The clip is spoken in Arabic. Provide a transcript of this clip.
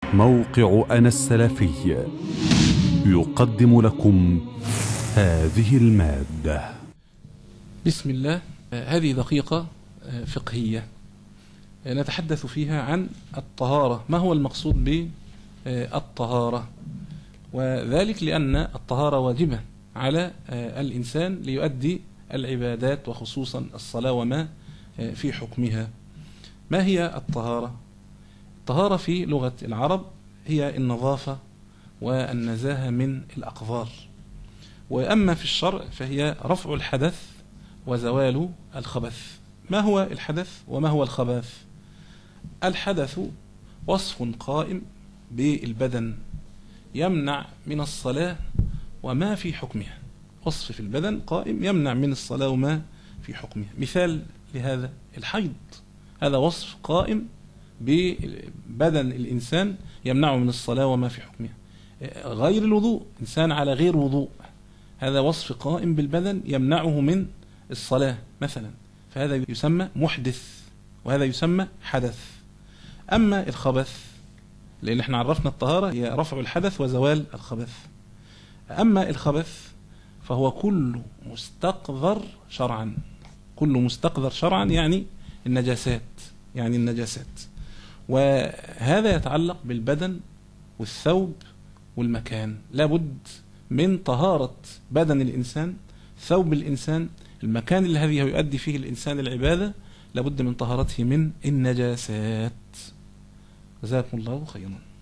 موقع أنا السلفي يقدم لكم هذه المادة. بسم الله. هذه دقيقة فقهية نتحدث فيها عن الطهارة. ما هو المقصود بالطهارة؟ وذلك لأن الطهارة واجبة على الإنسان ليؤدي العبادات وخصوصا الصلاة وما في حكمها. ما هي الطهارة؟ الطهارة في لغة العرب هي النظافة والنزاهة من الأقذار، وأما في الشرع فهي رفع الحدث وزوال الخبث. ما هو الحدث وما هو الخبث؟ الحدث وصف قائم بالبدن يمنع من الصلاة وما في حكمها. وصف في البدن قائم يمنع من الصلاة وما في حكمها. مثال لهذا الحيض، هذا وصف قائم ببدن الإنسان يمنعه من الصلاة وما في حكمها. غير الوضوء، إنسان على غير وضوء، هذا وصف قائم بالبدن يمنعه من الصلاة مثلا، فهذا يسمى محدث وهذا يسمى حدث. أما الخبث، لأن احنا عرفنا الطهارة هي رفع الحدث وزوال الخبث. أما الخبث فهو كل مستقذر شرعا، كل مستقذر شرعا يعني النجاسات، وهذا يتعلق بالبدن والثوب والمكان. لابد من طهارة بدن الإنسان، ثوب الإنسان، المكان الذي يؤدي فيه الإنسان العبادة، لابد من طهارته من النجاسات. جزاكم الله خيرا.